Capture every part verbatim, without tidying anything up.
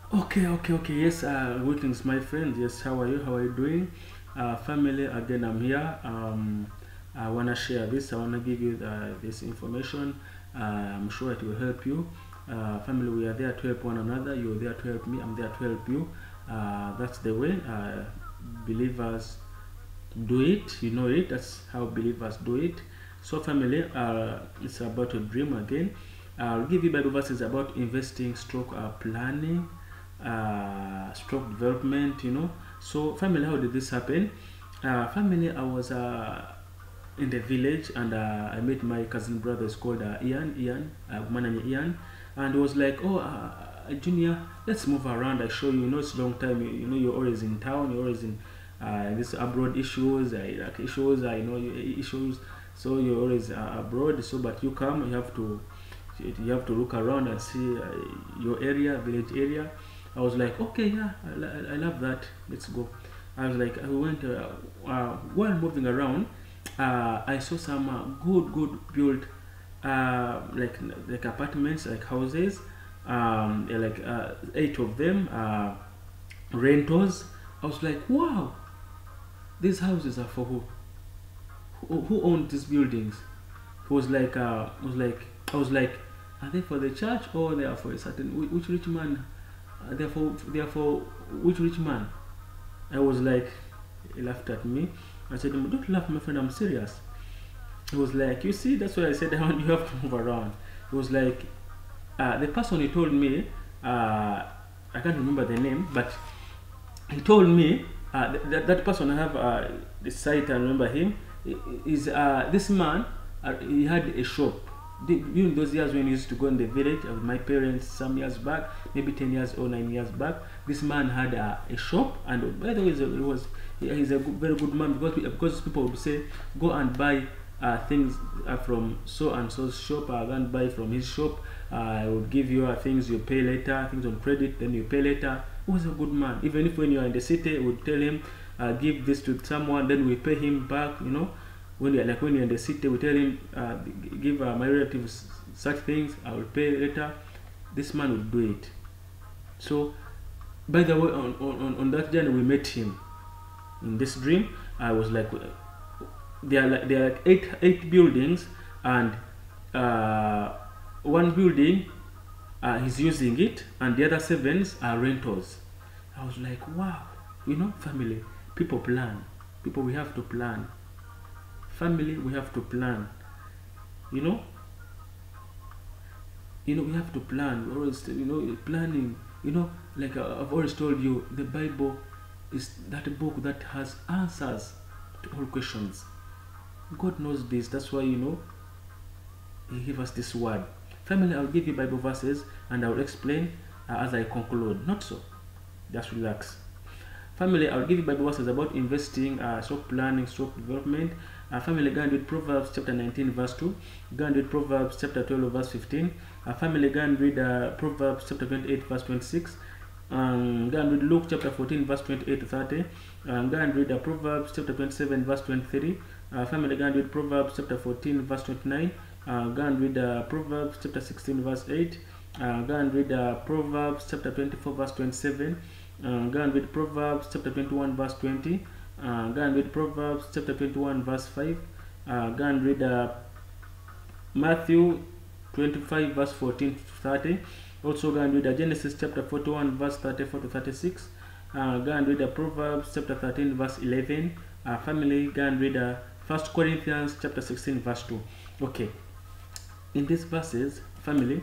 Okay, okay, okay. Yes, uh, greetings, my friend. Yes, how are you? How are you doing? Uh, family, again, I'm here. Um, I want to share this. I want to give you uh, this information. Uh, I'm sure it will help you. Uh, family, we are there to help one another. You're there to help me. I'm there to help you. Uh, that's the way uh, believers do it. You know it. That's how believers do it. So, family, uh, it's about a dream again. I'll give you Bible verses about investing, stroke uh, planning, uh, stroke development. You know. So, family, how did this happen? Uh, family, I was uh, in the village and uh, I met my cousin brother. It's called uh, Ian. Ian, uh, Mananya Ian, and he was like, "Oh, uh, uh, Junior, let's move around. I show you. You know, it's a long time. You, you know, you're always in town. You're always in uh, this abroad issues, uh, like issues. I know you issues. So you're always uh, abroad. So, but you come, you have to, you have to look around and see uh, your area, village area." I was like, "Okay, yeah, I, I, I love that. Let's go." I was like, I went uh, uh, while moving around. Uh, I saw some uh, good, good built uh, like like apartments, like houses, um, like uh, eight of them, uh, rentals. I was like, wow, these houses are for who? Who, who owned these buildings? It was like, uh, was like, I was like, are they for the church or they are for a certain whi- which rich man? Uh, they are for they are for which rich man? I was like, he laughed at me. I said, "Don't laugh, my friend. I'm serious." He was like, "You see, that's why I said you have to move around." He was like, uh, the person he told me, uh, I can't remember the name, but he told me uh, th- that, that person I have uh, the site, I remember him, is uh, this man, uh, he had a shop. The- During those years when he used to go in the village with my parents some years back, maybe ten years or nine years back, this man had uh, a shop. And by the way, he was he- he's a good, very good man, because because people would say, go and buy uh, things uh, from so and so's shop. Uh, go and buy from his shop. Uh, I would give you uh, things you pay later, things on credit, then you pay later. He was a good man. Even if when you are in the city, we would tell him, uh, give this to someone, then we pay him back. You know, when you like when you're in the city, we tell him, uh, give uh, my relatives such things, I will pay later. This man would do it. So, by the way, on, on, on that journey, we met him in this dream. I was like, there are like there are like eight eight buildings, and uh, one building uh, he's using it, and the other sevens are rentals. I was like, wow, you know, family, people plan. People, we have to plan. Family, we have to plan. You know, you know, we have to plan. We always, you know, planning. You know, like uh, I've always told you, the Bible is that book that has answers to all questions. God knows this. That's why, you know, He gave us this word. Family, I'll give you Bible verses and I'll explain uh, as I conclude. Not so. Just relax. Family, I'll give you Bible verses about investing, uh, stock planning, stock development. Uh, family, go and read Proverbs chapter nineteen, verse two. Go and read Proverbs chapter twelve, verse fifteen. Uh, family, go and read uh, Proverbs chapter twenty-eight, verse twenty-six. Um, go and read Luke chapter fourteen, verse twenty-eight to thirty. Um, go and read uh, Proverbs chapter twenty-seven, verse twenty-three. Uh, family, go and read Proverbs chapter fourteen, verse twenty-nine. Uh, go and read uh, Proverbs chapter sixteen, verse eight. Uh, go and read uh, Proverbs chapter twenty-four, verse twenty-seven. Uh, go and read Proverbs chapter twenty-one, verse twenty. Uh, go and read Proverbs chapter twenty-one, verse five. Uh, go and read uh, Matthew twenty-five, verse fourteen to thirty. Also, go and read uh, Genesis chapter forty-one, verse thirty-four to thirty-six. Uh, go and read uh, Proverbs chapter thirteen, verse eleven. Uh, family, go and read uh, First Corinthians chapter sixteen, verse two. Okay, in these verses, family,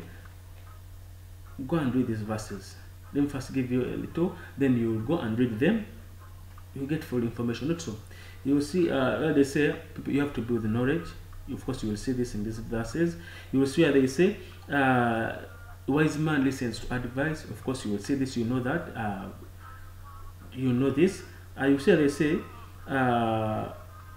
go and read these verses. Let me first give you a little, then you go and read them. You get full information. Not so. You will see, uh, where they say you have to build the knowledge. Of course, you will see this in these verses. You will see where they say, uh, wise man listens to advice. Of course, you will see this. You know that. Uh, you know this. Uh, you see, they say, uh,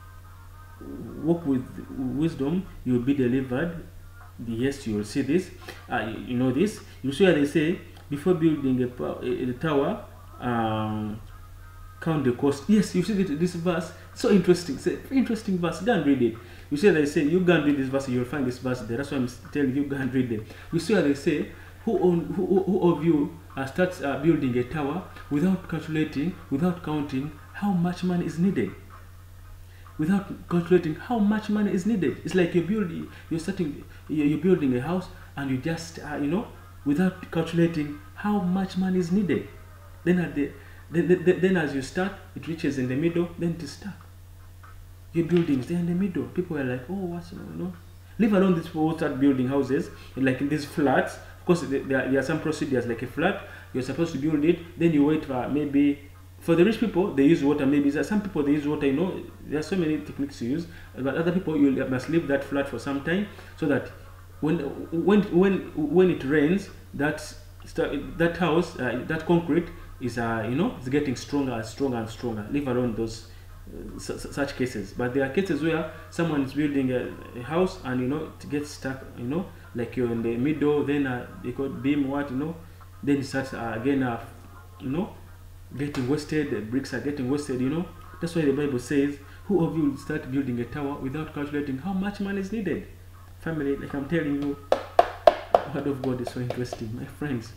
walk with wisdom, you will be delivered. Yes, you will see this. Uh, you, you know this. You see where they say, before building a, a, a tower, um, count the cost. Yes, you see this, this verse. So interesting. It's an interesting verse. Go and read it. You see, they say, you go and read this verse, you'll find this verse there. That's why I'm telling you, go and read it. You see how they say, who, own, who, who of you uh, start uh, building a tower without calculating, without counting how much money is needed. Without calculating how much money is needed. It's like you're building, you're starting, you're building a house, and you just, uh, you know, without calculating how much money is needed. Then at the, then, then, then as you start, it reaches in the middle, then it is stuck. Your buildings, they're in the middle. People are like, oh, what's, you know, leave alone these people who start building houses, like in these flats. Of course, there are, there are some procedures, like a flat, you're supposed to build it, then you wait for maybe, for the rich people, they use water. Maybe some people, they use water, you know, there are so many techniques to use, but other people, you must leave that flat for some time, so that when when when when it rains, that that house, uh, that concrete is, uh, you know, it's getting stronger and stronger and stronger. Leave alone those uh, such cases. But there are cases where someone is building a, a house, and, you know, it gets stuck, you know, like you're in the middle, then uh, they could beam what, you know, then it starts uh, again, uh, you know, getting wasted. The bricks are getting wasted, you know. That's why the Bible says, who of you will start building a tower without calculating how much money is needed? Family, like I'm telling you, the word of God is so interesting, my friends.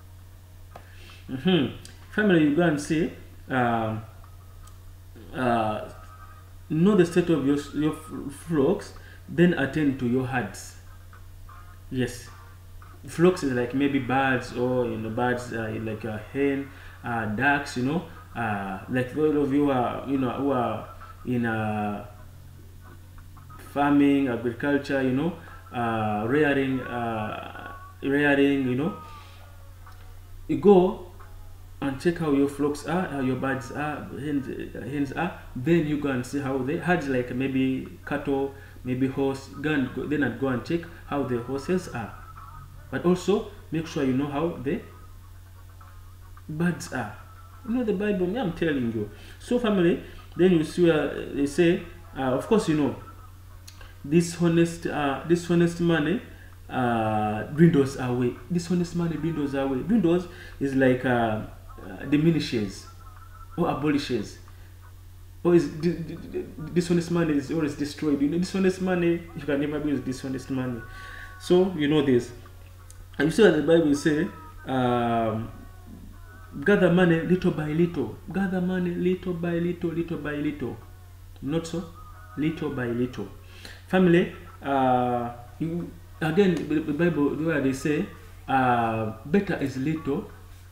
Mm-hmm. Family, you go and see, uh, uh, know the state of your, your flocks, then attend to your herds. Yes, flocks is like maybe birds, or, you know, birds uh, like a hen, uh, ducks, you know, uh, like all of you are, you know, who are in uh, farming, agriculture, you know, uh, rearing, uh, rearing, you know, you go and check how your flocks are, how your birds are, hens, hens are. Then you go and see how they herds, like maybe cattle, maybe horse. Go and go, then I'd go and check how the horses are. But also make sure you know how the birds are. You know the Bible, me, I'm telling you. So family, then you see where they say, uh, of course, you know, this honest, uh, this honest money uh, dwindles away. This honest money dwindles away. Dwindles is like uh, uh, diminishes or abolishes. Or is dishonest money is always destroyed. You know, dishonest money, you can never be dishonest money. So you know this. And you see what the Bible say, um, gather money little by little. Gather money little by little, little by little. Not so? Little by little. Family, uh, you, again, the Bible, where they say, uh, better is little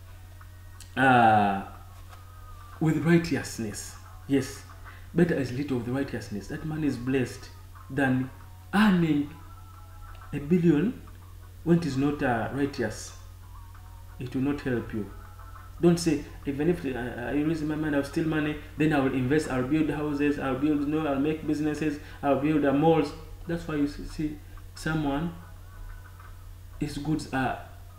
uh, with righteousness. Yes, better is little with righteousness. That man is blessed than earning a billion when it is not uh, righteous. It will not help you. Don't say, even if uh, I lose my money, I'll steal money, then I will invest, I'll build houses, I'll build, you know, I'll make businesses, I'll build uh, malls. That's why you see someone, his goods are,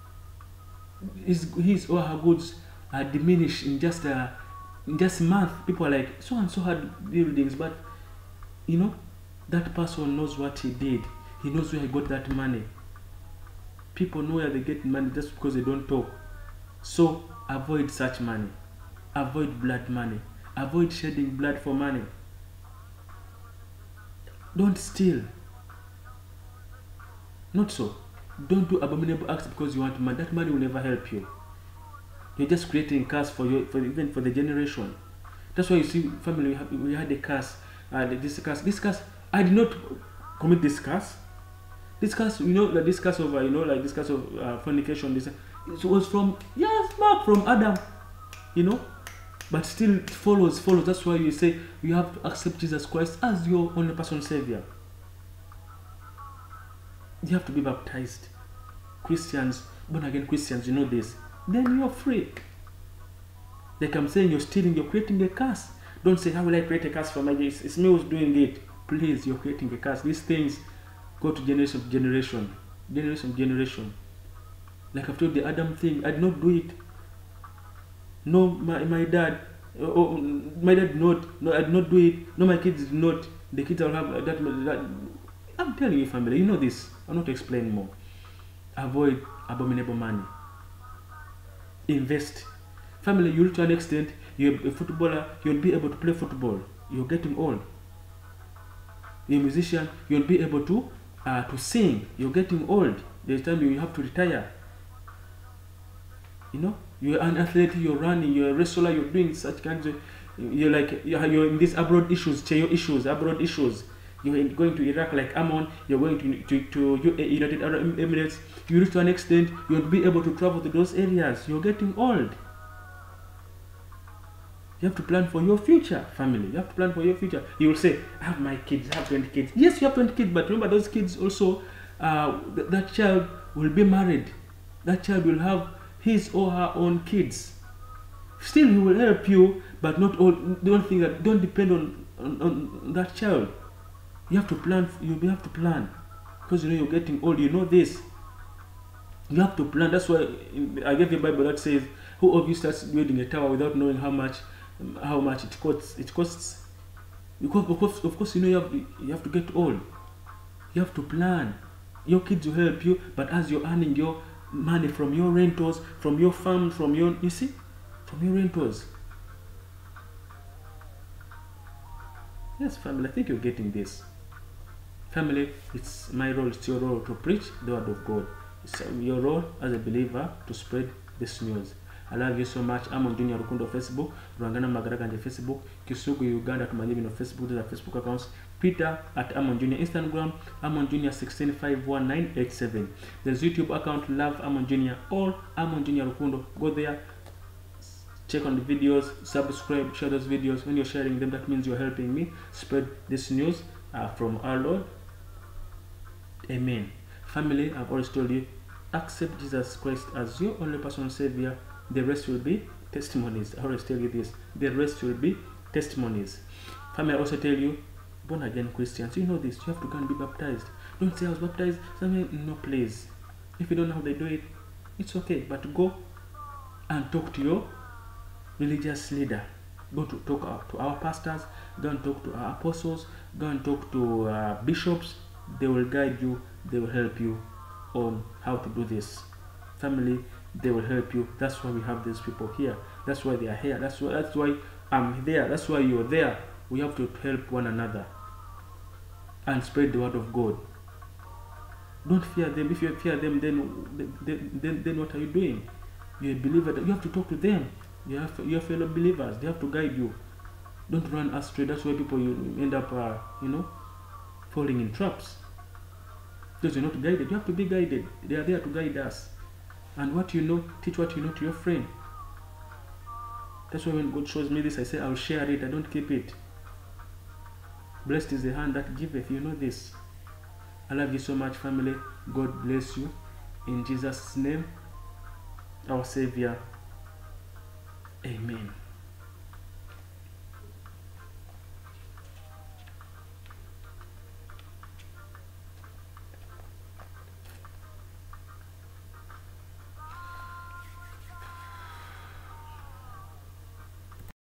his, his or her goods are diminished in just a, in just a month. People are like, so and so had buildings, but, you know, that person knows what he did. He knows where he got that money. People know where they get money just because they don't talk. So avoid such money. Avoid blood money. Avoid shedding blood for money. Don't steal. Not so. Don't do abominable acts because you want money. That money will never help you. You're just creating curse for your, for even for the generation. That's why you see, family, we, have, we had a curse. Uh, this curse. This curse. I did not commit this curse. This curse, you know, like this curse of, uh, you know, like this curse of uh, fornication. This it was from, yes, from Adam, you know, but still it follows, follows. That's why you say you have to accept Jesus Christ as your only personal savior. You have to be baptized. Christians, born again Christians, you know this. Then you're free. Like I'm saying, you're stealing, you're creating a curse. Don't say, how will I create a curse for my kids? It's me who's doing it. Please, you're creating a curse. These things go to generation to generation. Generation to generation. Like I've told the Adam thing, I did not do it. No, my, my dad, oh, my dad did not, no, I did not do it. No, my kids did not. The kids will have that, that. I'm telling you, family, you know this. I'm not explaining more. Avoid abominable money. Invest. Family, you'll to an extent, you're a footballer, you'll be able to play football. You're getting old. You're a musician, you'll be able to uh, to sing. You're getting old. There's time you have to retire. You know, You're an athlete, you're running, you're a wrestler, you're doing such kinds of, you're like, you're you're in these abroad issues, chayo issues, abroad issues. You're in- going to Iraq like Ammon, you're going to, to, to U A E, United Arab Emirates. You reach to an extent, you'll be able to travel to those areas. You're getting old. You have to plan for your future, family. You have to plan for your future. You will say, I have my kids, I have twenty kids. Yes, you have twenty kids, but remember those kids also, uh, th- that child will be married. That child will have his or her own kids. Still, he will help you, but not all. Don't think that. Don't depend on, on, on that child. You have to plan. You have to plan, because you know you're getting old. You know this. You have to plan. That's why I gave you a Bible that says, "Who of you starts building a tower without knowing how much, how much it costs? It costs." Because of course, of course, you know you have you have to get old. You have to plan. Your kids will help you, but as you're earning your money from your rentals, from your farm, from your, you see, from your rentals. Yes, family, I think you're getting this. Family, it's my role, it's your role to preach the word of God. It's your role as a believer to spread this news. I love you so much. I'm on Junior Rukundo Facebook, Rwangana Magaraganje Facebook, Kisugu Uganda to Malibino Facebook, those are Facebook accounts. Peter at Amon Junior Instagram, Amon Junior sixteen five one nine eight seven. There's YouTube account, Love Amon Junior or Amon Junior Rukundo. Go there, check on the videos, subscribe, share those videos. When you're sharing them, that means you're helping me spread this news uh, from our Lord. Amen. Family, I've always told you, accept Jesus Christ as your only personal Savior. The rest will be testimonies. I always tell you this. The rest will be testimonies. Family, I also tell you, born again Christians, you know this. You have to go and be baptized. Don't say I was baptized. Somewhere, no, please. If you don't know how they do it, it's okay. But go and talk to your religious leader. Go to talk to our pastors. Go and talk to our apostles. Go and talk to uh, bishops. They will guide you. They will help you on how to do this. Family, they will help you. That's why we have these people here. That's why they are here. That's why that's why I'm there. That's why you're there. We have to help one another and spread the word of God. Don't fear them. If you fear them, then then, then, then what are you doing? You're a believer. You have to talk to them. You have your fellow believers. They have to guide you. Don't run astray. That's why people you end up, uh, you know, falling in traps. Because you're not guided. You have to be guided. They are there to guide us. And what you know, teach what you know to your friend. That's why when God shows me this, I say, I'll share it. I don't keep it. Blessed is the hand that giveth. You know this. I love you so much, family. God bless you. In Jesus' name, our Savior. Amen.